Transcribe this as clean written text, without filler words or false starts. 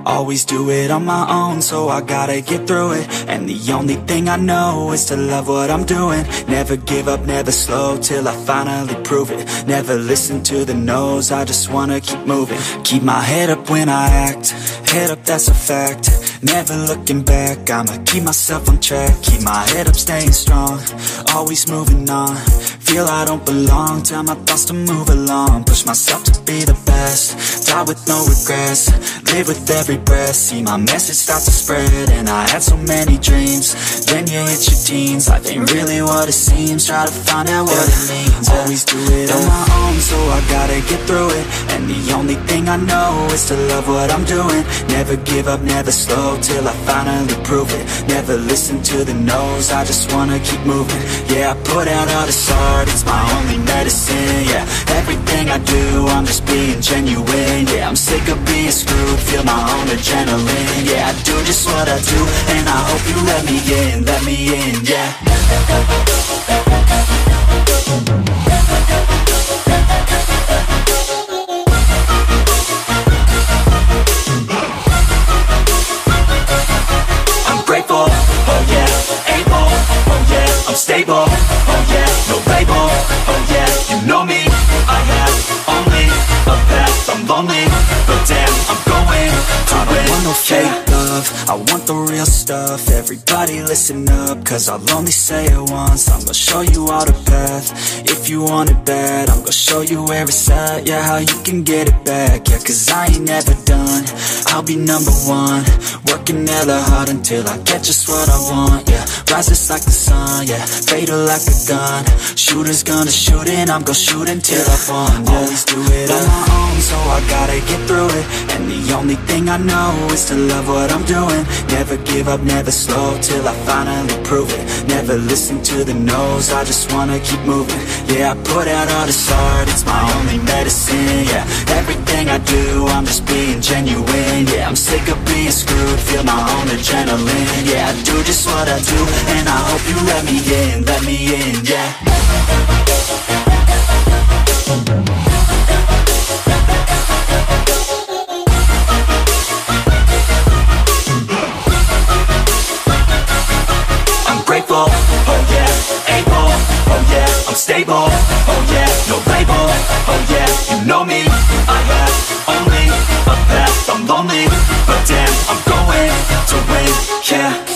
Always do it on my own, so I gotta get through it. And the only thing I know is to love what I'm doing. Never give up, never slow, till I finally prove it. Never listen to the no's, I just wanna keep moving. Keep my head up when I act, head up, that's a fact. Never looking back, I'ma keep myself on track. Keep my head up, staying strong, always moving on. Feel I don't belong, tell my thoughts to move along. Push myself to be the best, die with no regrets. Live with every breath, see my message start to spread. And I had so many dreams, then you hit your teens. Life ain't really what it seems, try to find out what it means. Always do it on my own, so I gotta get through it. And the only thing I know is to love what I'm doing. Never give up, never slow, till I finally prove it. Never listen to the no's, I just wanna keep moving. Yeah, I put out all this art, it's my only medicine. Yeah, everything I do, I'm just being genuine. Yeah, I'm sick of being screwed, feel my own adrenaline. Yeah, I do just what I do, and I hope you let me in, yeah. I'm grateful, oh yeah, able, oh yeah, I'm stable, oh yeah, no label, oh yeah, you know me, I have only a path, I'm lonely, but damn, I'm going to win. I don't want no fake love, I want the real stuff. Everybody listen up, cause I'll only say it once. I'm gonna show you all the path, if you want it bad. I'm gonna show you where it's at, yeah, how you can get it back. Yeah, cause I ain't never done, I'll be number one. Working hella hard until I get just what I want, yeah. Rises like the sun, yeah, fatal like a gun. Shooters gonna shoot and I'm gonna shoot until I won, yeah. Always do it on my own, so I gotta get through it. And the only thing I know is to love what I'm doing. Never give up, never slow, till I finally prove it. Never listen to the no's, I just wanna keep moving. Yeah, I put out all this art, it's my only medicine. Yeah, everything I do, I'm just being genuine. Yeah, I'm sick of being screwed, feel my own adrenaline. Yeah, I do just what I do, and I hope you let me in, yeah. I'm grateful, oh yeah, able, oh yeah, I'm stable, oh yeah, no label, oh yeah, you know me, I have only a path, I'm lonely, but damn, I'm going to win, yeah.